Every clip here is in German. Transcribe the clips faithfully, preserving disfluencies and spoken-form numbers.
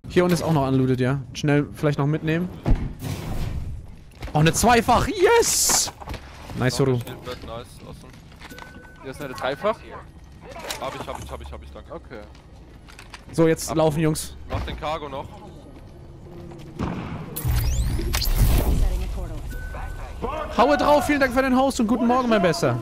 Hier unten ist auch noch unlooted, ja. Schnell vielleicht noch mitnehmen. Oh, eine Zweifach. Yes! Nice, Soro. Nice, awesome. Hier ist eine Dreifach. Hab ich, hab ich, hab ich, hab ich, danke. Okay. So, jetzt Ab laufen, Jungs. Mach den Cargo noch. Haue drauf, vielen Dank für den Host und guten Morgen, mein Bester.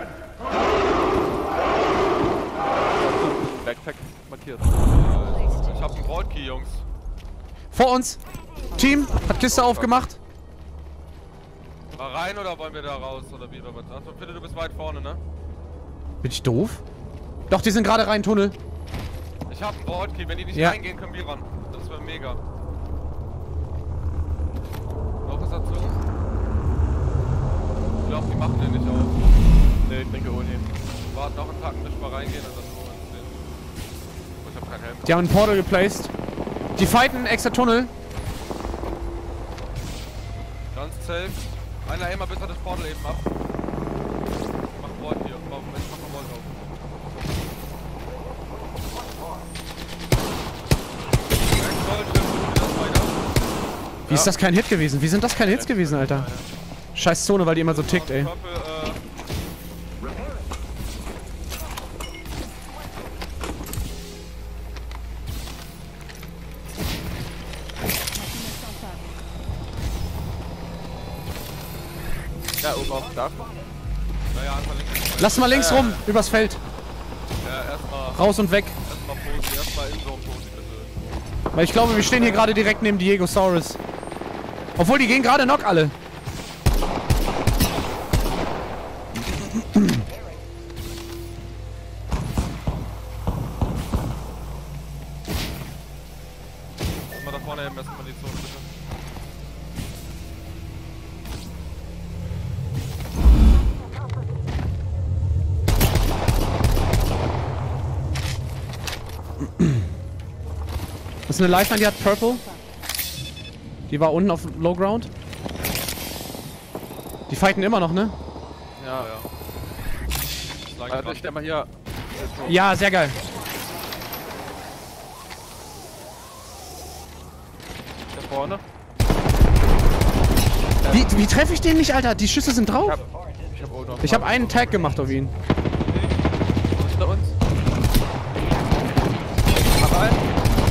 Backpack markiert. Ich hab einen Vault Key, Jungs. Vor uns. Team, hat Kiste aufgemacht. Mal rein oder wollen wir da raus? Oder wie? Achso, Philipp, du bist weit vorne, ne? Bin ich doof? Doch, die sind gerade rein, Tunnel. Ich hab einen Vault Key, wenn die nicht Ja. reingehen, können wir ran. Das wäre mega. Noch was dazu? Ich glaube, die machen den nicht auf. Ne, ich denke ohne. Warte noch einen Tacken, bis wir reingehen und dann nur uns sehen. Oh, ich hab keinen Helm. Die haben ein Portal geplaced. Die fighten extra Tunnel. Ganz safe. Einer einmal bis er das Portal eben ab. Mach Vault hier. Mach, ich mach mal Vault auf. Wie ist das kein Hit gewesen? Wie sind das keine Hits gewesen, Alter? Scheiß Zone, weil die immer so tickt, ey. Ja, oben auf dem Dach. Naja, einfach links. Lass mal links rum, übers Feld. Ja, erstmal. Raus und weg. Erstmal Posi, erstmal in so Posi, bitte. Weil ich glaube, wir stehen hier gerade direkt neben Diegosaurus. Obwohl, die gehen gerade knock alle. Erstmal da vorne eben, erstmal die Zone, bitte. Das ist eine Lifeline, die hat Purple. Die war unten auf Low Ground. Die fighten immer noch, ne? Ja, ja. Warte, ich stell mal hier. Ja, sehr geil. Da vorne. Wie, wie treffe ich den nicht, Alter? Die Schüsse sind drauf. Ich hab, ich hab, oben auf Ich habe einen Tag gemacht auf ihn. Hinter uns. Hab einen.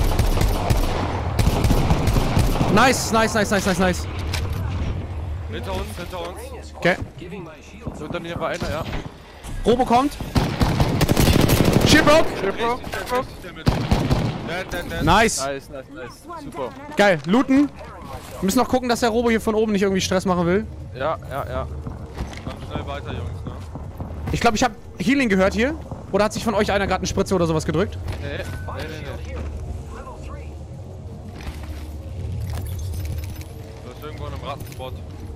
Nice, nice, nice, nice, nice, nice. Hinter uns, hinter uns. Okay. Unter mir war einer, ja. Robo kommt. Shield broke. Shield broke. Richtig, richtig, damit. Dead, dead, dead. Nice. Nice, nice, nice. Super. Geil. Looten. Wir müssen noch gucken, dass der Robo hier von oben nicht irgendwie Stress machen will. Ja, ja, ja. Dann schnell weiter, Jungs, ne? Ich glaube, ich habe Healing gehört hier. Oder hat sich von euch einer gerade eine Spritze oder sowas gedrückt? Nee, nee, nee, nee. Das ist irgendwo in einem Rattenspot.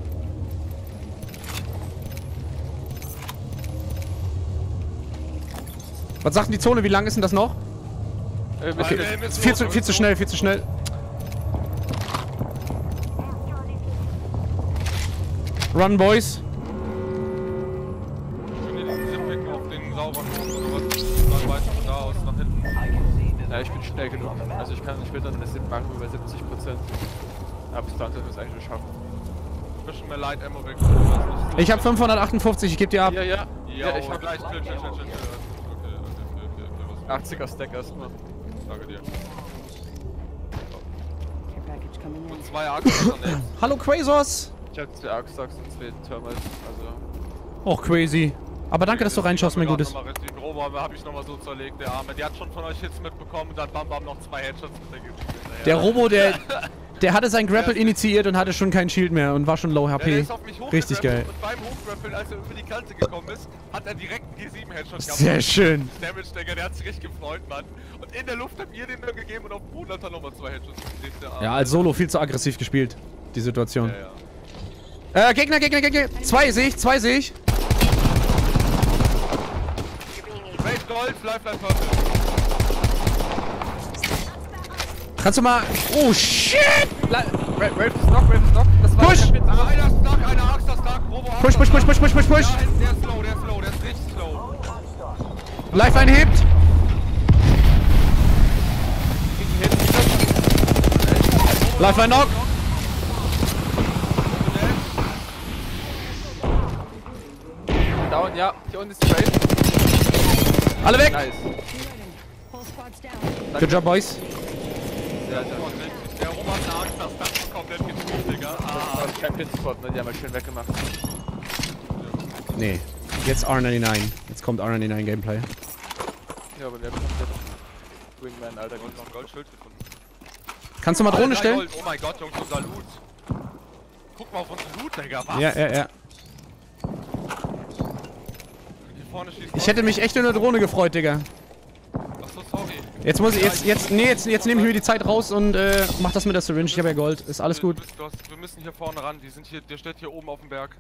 Was sagt denn die Zone? Wie lang ist denn das noch? Äh, Okay. okay. Viel zu, viel zu schnell, viel zu schnell. Run, Boys. Schön hier diesen Zip-Pick auf den sauberen oder was? Dann weiter von da aus nach hinten. Ja, ich bin schnell genug. Also ich kann später eine Sim machen über siebzig Prozent. Aber bis dahin sollten wir es eigentlich schaffen. Ein bisschen mehr Light Ammo weg. Ich habe fünfhundertachtundfünfzig, ich gebe dir ab. Ja, ja. Ja, Ja, ich ich hab gleich. Chill, chill, chill, chill. Okay, okay, okay, okay, okay, was? achtziger Stack erstmal. Danke dir. Care package coming in. Und zwei Achsen jetzt. Hallo, Quasors. Ich hab zwei Arcstocks und zwei Thermals, also... Och, crazy. Aber danke, dass du reinschaust, mein Gutes. Den Robo habe ich nochmal so zerlegt, der Arme. Die hat schon von euch Hits mitbekommen und dann bam bam noch zwei Headshots mit der Gesicht. Der Robo, der, der hatte sein Grapple initiiert und hatte schon kein Shield mehr und war schon low H Der P. ist auf mich Richtig geil. Und beim Hochgrappeln, als er über die Kante gekommen ist, hat er direkt einen G sieben Headshot gehabt. Sehr schön. Damage, Digga, der hat sich richtig gefreut, Mann. Und in der Luft hat ihr den dann gegeben und auf dem Boden hat er nochmal zwei Headshots gekriegt, der Arme. Ja, als Solo viel zu aggressiv gespielt, die Situation. Ja, ja. Äh, Gegner, Gegner, Gegner. Zwei sehe ich, zwei sehe ich. Rage Gold, Lifeline Purple. Kannst du mal... Oh, shit! La Rave ist knock, Rave ist knock. Das war Push! Ah, einer ist stark, einer Axt ist stark, Robo Axt Push, push, push, push, push, push, push! Ja, der ist slow, der ist slow, der ist richtig slow. Lifeline hebt! Lifeline Knock. Down, ja. Hier unten ist Trade. Alle weg. Nice. Good job, Boys. Ja, ja. Der Roman sagt, dass das komplett gespielt, Digga. Ah. Champion Spot, ne? Die haben wir schön weggemacht. Nee. Jetzt R neunundneunzig. Jetzt kommt R neunundneunzig Gameplay. Ja, aber wir haben komplett Wingman, Alter. Gold, noch ein Goldschild gefunden. Kannst du mal Drohne Alter, stellen? Gold. Oh mein Gott, Jungs, unser Loot. Guck mal auf unseren Loot, Digga. Was? Ja, ja, ja. Hier vorne schießt Ich hätte mich echt in eine Drohne gefreut, Digga. Achso, sorry. Jetzt muss ich, jetzt, jetzt, nee, jetzt, jetzt nehme ich mir die Zeit raus und äh, mach das mit der Syringe. Ich habe ja Gold. Ist alles gut. Du bist lost. Wir müssen hier vorne ran. Die sind hier, der steht hier oben auf dem Berg.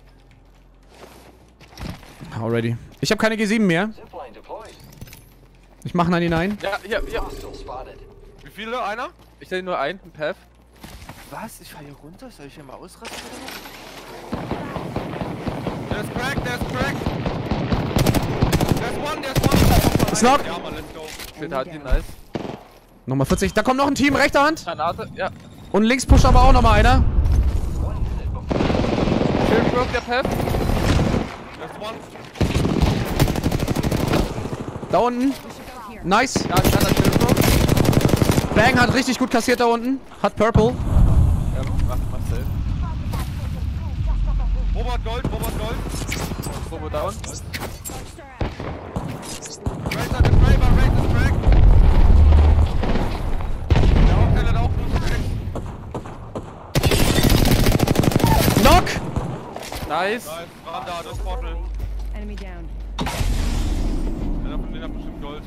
Already. Ich habe keine G sieben mehr. Ich mache neunundneunzig. Ja, hier, hier. Wie viele? Einer? Ich hätte nur einen, ein Path. Was? Ich fahr hier runter? Soll ich hier mal ausrasten oder Der ist cracked, der ist cracked. There's one, there's one. Ist knock. Ja, Mann, let's go. was? Steht halt die nice. Nochmal vierzig. Da kommt noch ein Team, rechter Hand. Granate, ja. Und links pusht aber auch nochmal einer. Schön broke der Path. There's one. Da unten. Nice. Ja, ein kleiner schön broke. Bang hat richtig gut kassiert da unten. Hat Purple. Ja, mach, mach safe. Robert Gold, Robert Gold. Robo down. Razor ist Raver, Razor ist cracked. Der Hauptteil hat auch gut cracked. Knock. Nice. Nice, waren da, das Portal. Enemy down. Der von denen hat bestimmt Gold.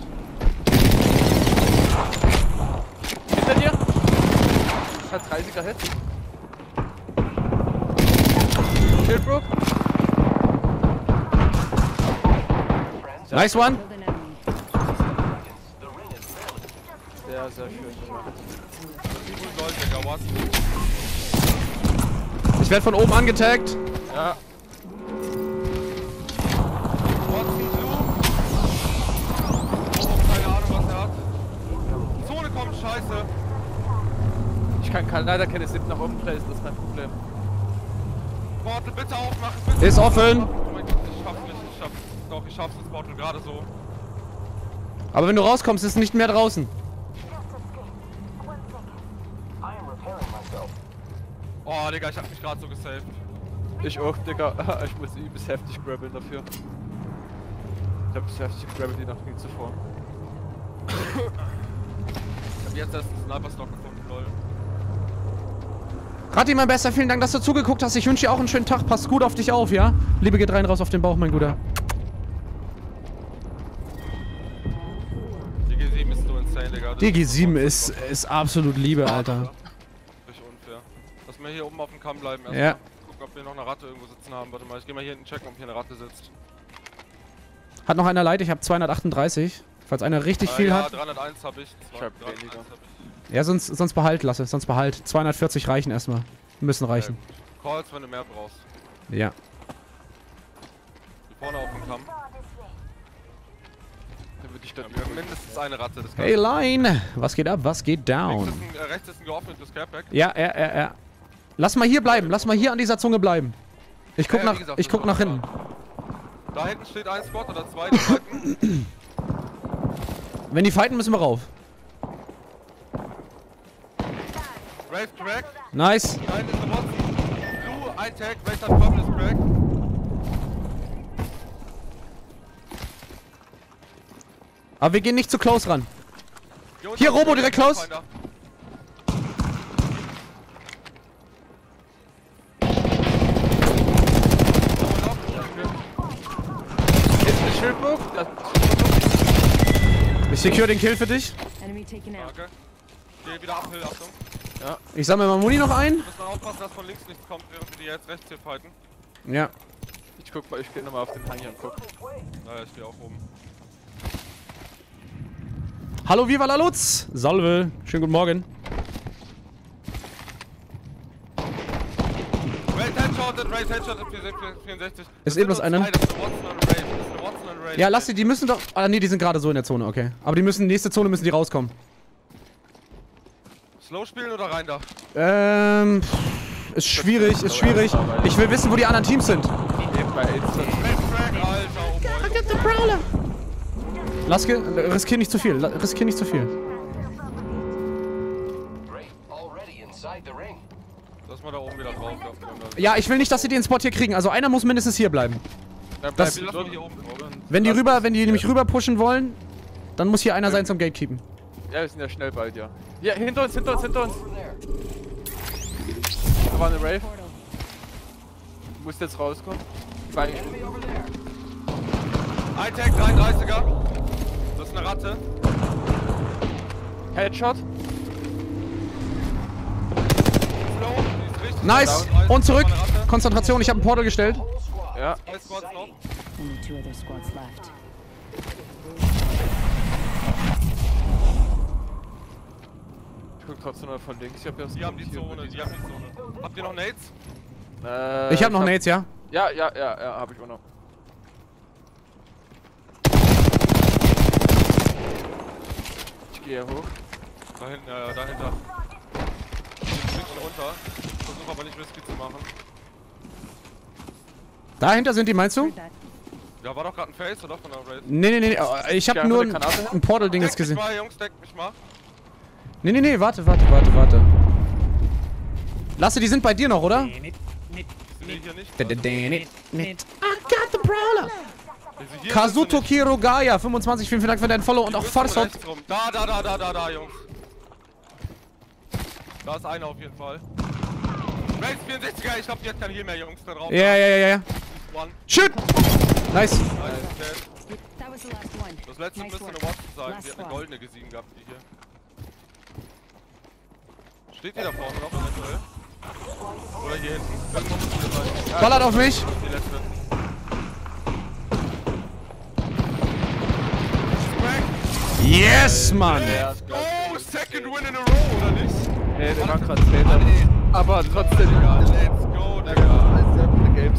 Hinter dir. Hat dreißiger Hit. Shield broke. Nice one. Killed an enemy. Sehr, sehr schön gemacht. Wie viel Gold, Digga, was? Ich werde von oben angetaggt. Ja. Watson Blue. Oh, keine Ahnung, was er hat. Zone kommt, scheiße. Ich kann, kann leider keine Sip nach oben tracen, das ist mein Problem. Portal, bitte aufmachen, bitte. Ist offen. Oh mein Gott, ich schaff's nicht, ich schaff's. Doch, ich schaff's das Portal gerade so. Aber wenn du rauskommst, ist es nicht mehr draußen. Oh, Digga, ich hab mich gerade so gesaved. Ich auch, Digga. Ich muss übelst heftig grabbeln dafür. Ich hab so heftig grabbelt wie noch nie zuvor. Ich hab jetzt erst einen Sniper-Stock gefunden, lol. Rati, mein Bester, vielen Dank, dass du zugeguckt hast. Ich wünsche dir auch einen schönen Tag. Pass gut auf dich auf, ja? Liebe geht rein raus auf den Bauch, mein Guter. Die G sieben ist so insane, Digga. Die G sieben ist, ist absolut Liebe, Alter. Richtig unfair. Lass mal hier oben auf dem Kamm bleiben. Erst Ja. mal gucken, ob wir noch eine Ratte irgendwo sitzen haben. Warte mal, ich geh mal hier hinten checken, ob hier eine Ratte sitzt. Hat noch einer leid, ich habe zweihundertachtunddreißig. Falls einer richtig Äh, viel ja, hat. dreihunderteins hab ich. Ich hab dreihunderteins weniger. hab ich. Ja, sonst, sonst behalt, Lasse. Sonst behalt. zweihundertvierzig reichen erstmal. Müssen reichen. Sehr gut. Calls, wenn du mehr brauchst. Ja. Hier vorne auf dem Kamm. Dann würde ich dann Wir haben mindestens eine Ratte. Das kann Hey, Line! Was geht ab? Was geht Links down? ist ein, äh, rechts ist ein geöffnetes Careback. Ja, ja, ja, ja. Lass mal hier bleiben. Lass mal hier an dieser Zunge bleiben. Ich guck Ja, ja, nach, wie gesagt, ich das guck ist nach auch hinten. Da hinten steht ein Squad oder zwei, die fighten. Wenn die fighten, müssen wir rauf. Race crack. Nice. Da hinten ist eine Watson. Blue, ein Tag, Race hat Purple ist crack. Aber wir gehen nicht zu close ran. unten Hier, ist Robo, ein direkt close. Finder. Hinten ist Shield broke. Das Ich secure den Kill für dich. Enemy taken out. Danke. Geh wieder uphill, Achtung. Ich sammle mal Muni noch ein. Wir müssen aufpassen, dass von links nichts kommt, während wir die jetzt rechts hier fighten. Ja. Ich guck mal, ich geh nochmal auf den Hang hier und guck. Naja, ich stehe auch oben. Hallo, Viva la Lutz. Salve. Schönen guten Morgen. Race headshotted, Race headshotted, vierundsechzig. Ist eh bloß einer. Das ist eine Watson und Race. Das ist eine Watson und Race. Ja, lass die, die müssen doch... Ah, nee, die sind gerade so in der Zone, okay. Aber die müssen, nächste Zone müssen die rauskommen. Slow spielen oder rein da? Ähm, ist schwierig, ist schwierig. Ich will wissen, wo die anderen Teams sind. Eben bei Instant. Crack, Alter, oh boy. Laske, riskier nicht zu viel, la- riskier nicht zu viel. Lass mal da oben wieder drauf. Ja, ich will nicht, dass sie den Spot hier kriegen. Also einer muss mindestens hier bleiben. Dann Das- bleib Lass dort. mal hier oben drauf. Wenn die Lass rüber, uns- wenn die nämlich rüber pushen wollen, dann muss hier einer sein zum Gatekeepen. Ja, wir sind ja schnell bald, ja. Ja, hinter uns, hinter uns, hinter uns. Da war eine Rave. Du musst jetzt rauskommen. Zwei. Ein Tag, dreiunddreißiger. Das ist eine Ratte. Headshot. Slow, die ist richtig. Nice! Down. Und zurück! Noch mal eine Ratte. Konzentration, ich habe ein Portal gestellt. Ja. Zwei Squads noch. Only two other squads left. Ich guck trotzdem mal von links. Ich hab ja das Die haben die hier Zone, mit die haben die Zone. Habt ihr noch Nades? Äh, Ich habe noch Nades, ja? Ja, ja, ja, ja, hab ich auch noch. Ich gehe hoch. Da hinten, ja, ja, dahinter. Ich bin runter. Ich versuche aber nicht risky zu machen. Dahinter sind die, meinst du? Heard that. Ja, war doch gerade ein Face, oder? Von der Raid. Nee, nee, nee, äh, ich habe Ja, nur eine ein, Granate. ein Portal-Ding jetzt Deck mich gesehen. mal, Jungs, deck mich mal. Nee, nee, nee, warte, warte, warte, warte. Lasse, die sind bei dir noch, oder? Sind die hier nicht? I got the Brawler! Also hier Kazuto sind sie nicht. Kirogaya, fünfundzwanzig, vielen, vielen Dank für deinen Follow und auch Die müssen Farsot. rechts rum. Da, da, da, da, da, da, Jungs. Da ist einer auf jeden Fall. Race vierundsechziger, ich glaube, die hat keinen Heal mehr, Jungs, da drauf. Ja, ja, ja, ja, ja. One. Shoot! Nice. Nice, dead. That was the last one. Das letzte Nice müsste eine work. Wasp sein. Last Die hat eine squad. goldene gesehen gehabt, die hier. Steht die da vorne noch eventuell? Oder hier hinten? Irgendwo muss die sein. Ballert auf mich. Die letzte. Yes, Mann. Ja, Oh, second win in a row, oder nicht? nee, der war gerade später. Aber trotzdem. Digga, let's go, Digga. Sehr viele Games.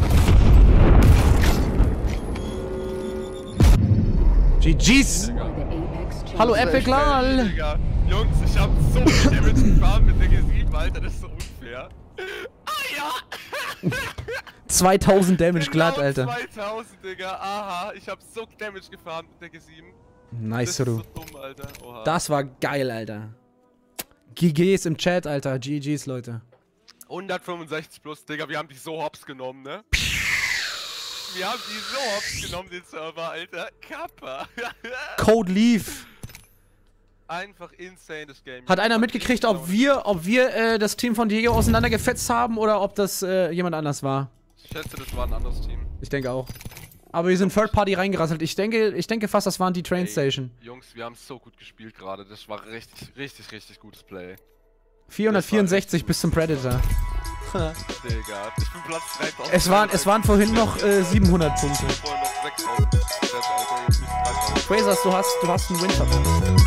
G G's. The Apex champion. Hallo Epic Lal. Digga. Jungs, ich hab so viel Damage gefahren mit der G sieben, Alter, das ist so unfair. Ah ja! zweitausend Damage Genau glatt, Alter. zweitausend, Digga, aha. Ich hab so Damage gefahren mit der G sieben. Nice, Das ist du. so dumm, Alter. Oha. Das war geil, Alter. G Gs im Chat, Alter. G Gs, Leute. hundertfünfundsechzig plus, Digga, wir haben die so hops genommen, ne? Wir haben die so hops genommen, den Server, Alter. Kappa. Code Leaf. Einfach insane, das Game. Hat einer mitgekriegt, ob wir, ob wir äh, das Team von Diego auseinandergefetzt haben oder ob das äh, jemand anders war? Ich schätze, das war ein anderes Team. Ich denke auch. Aber wir sind Third Party reingerasselt. Ich denke, ich denke fast, das waren die Train Ey, Station. Jungs, wir haben so gut gespielt gerade. Das war richtig, richtig, richtig gutes Play. vierhundertvierundsechzig bis zum Predator. Digga, ich bin Platz dreitausend. Es waren, es waren vorhin noch äh, siebenhundert Punkte. Vorhin noch sechstausend. Alter, jetzt nicht dreitausend. Quasars, du hast, du hast einen Win verpasst.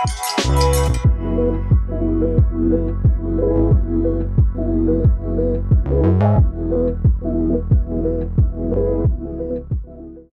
Thank you.